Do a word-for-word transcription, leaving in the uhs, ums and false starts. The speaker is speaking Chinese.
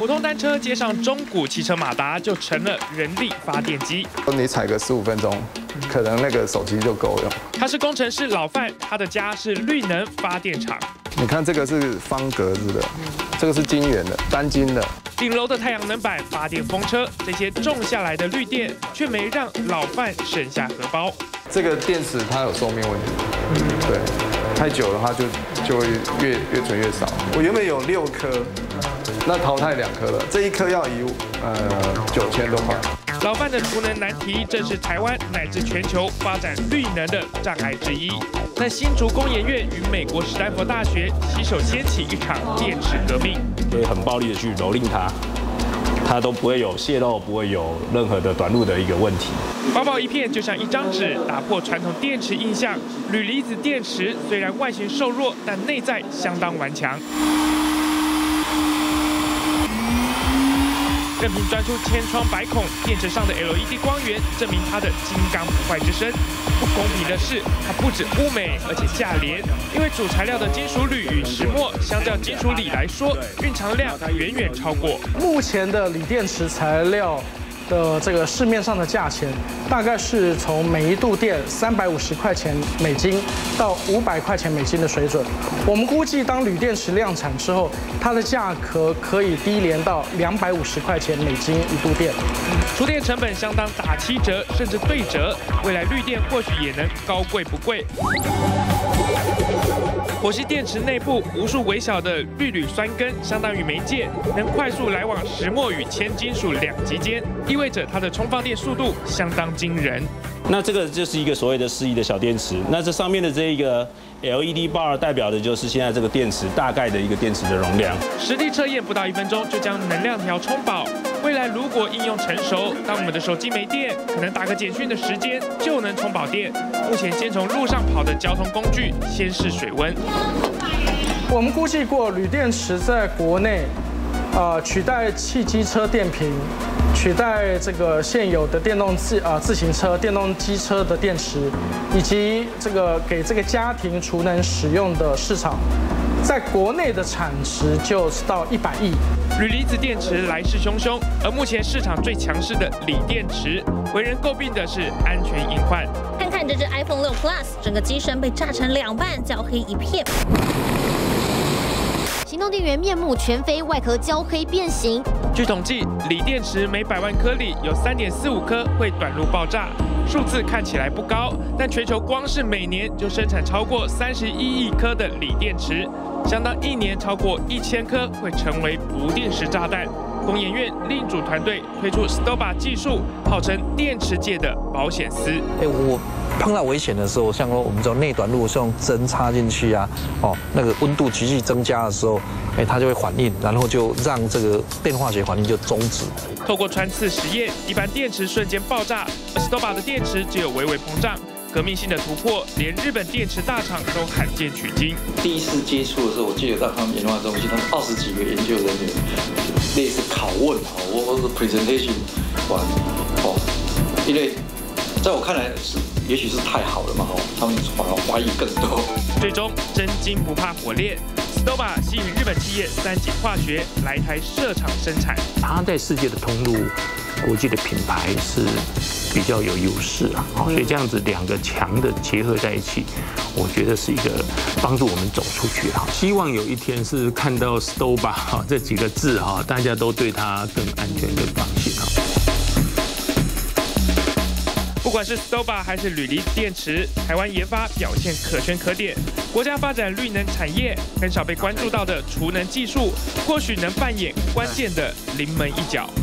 普通单车接上中古汽车马达，就成了人力发电机。 你踩个十五分钟，可能那个手机就够用。 他是工程师老范，他的家是绿能发电厂。 你看这个是方格子的，这个是晶圆的，单晶的。 顶楼的太阳能板、发电风车，这些种下来的绿电，却没让老范省下荷包。 这个电池它有寿命问题，对，太久了它就就会越越存越少。我原本有六颗，那淘汰两颗了，这一颗要一呃九千多块。 老范的储能难题，正是台湾乃至全球发展绿能的障碍之一。那新竹工研院与美国史丹佛大学携手掀起一场电池革命， 可以很暴力的去蹂躏它，它都不会有泄漏，不会有任何的短路的一个问题。 薄薄一片就像一张纸，打破传统电池印象。铝离子电池虽然外形瘦弱，但内在相当顽强。任凭钻出千疮百孔，电池上的 L E D 光源证明它的金刚不坏之身。不公平的是，它不止物美，而且价廉。因为主材料的金属铝与石墨，相较金属锂来说，蕴藏量远远超过目前的锂电池材料的这个市面上的价钱，大概是从每一度电三百五十块钱美金到五百块钱美金的水准。我们估计，当铝电池量产之后，它的价格可以低廉到两百五十块钱美金一度电。 厨电成本相当打七折，甚至对折。未来绿电或许也能高贵不贵。火系电池内部无数微小的氯铝酸根，相当于媒介，能快速来往石墨与铅金属两极间，意味着它的充放电速度相当惊人。 那这个就是一个所谓的适宜的小电池。那这上面的这一个 L E D bar 代表的就是现在这个电池大概的一个电池的容量。 实地测验不到一分钟就将能量条充饱。未来如果应用成熟，当我们的手机没电，可能打个简讯的时间就能充饱电。目前先从路上跑的交通工具先试水温。 我们估计过，铝电池在国内，呃，取代汽机车电瓶，取代这个现有的电动自啊自行车、电动机车的电池，以及这个给这个家庭储能使用的市场，在国内的产值就是到一百亿。 铝离子电池来势汹汹，而目前市场最强势的锂电池，为人诟病的是安全隐患。 看看这只 iPhone 六 Plus， 整个机身被炸成两半，焦黑一片。行动电源面目全非，外壳焦黑变形。 据统计，锂电池每百万颗里有 三点四五颗会短路爆炸，数字看起来不高，但全球光是每年就生产超过三十一亿颗的锂电池，相当一年超过一千颗会成为不定时炸弹。工研院另一组团队推出 S T O B A 技术，号称电池界的保险丝。 哎，我碰到危险的时候，像说我们这种内短路是用针插进去啊，哦，那个温度急剧增加的时候，哎，它就会反应，然后就让这个电化学反应就终止。 透过穿刺实验，一般电池瞬间爆炸，而 S T O B A 的电池只有微微膨胀。革命性的突破，连日本电池大厂都罕见取经。 第一次接触的时候，我记得到他们研发中心，他们二十几个研究人员，类似拷问啊，或者是 presentation 完哦，因为在我看来是，也许是太好了嘛，哦，他们反而怀疑更多。 最终真金不怕火炼 ，S T O B A 吸引日本企业三井化学来台设厂生产。 它在世界的通路，国际的品牌是比较有优势啊，所以这样子两个强的结合在一起，我觉得是一个帮助我们走出去啊。希望有一天是看到 S T O B A 哈这几个字哈，大家都对它更安全、更放心啊。 不管是 S T O B A 还是铝离子电池，台湾研发表现可圈可点。国家发展绿能产业，很少被关注到的储能技术，或许能扮演关键的临门一脚。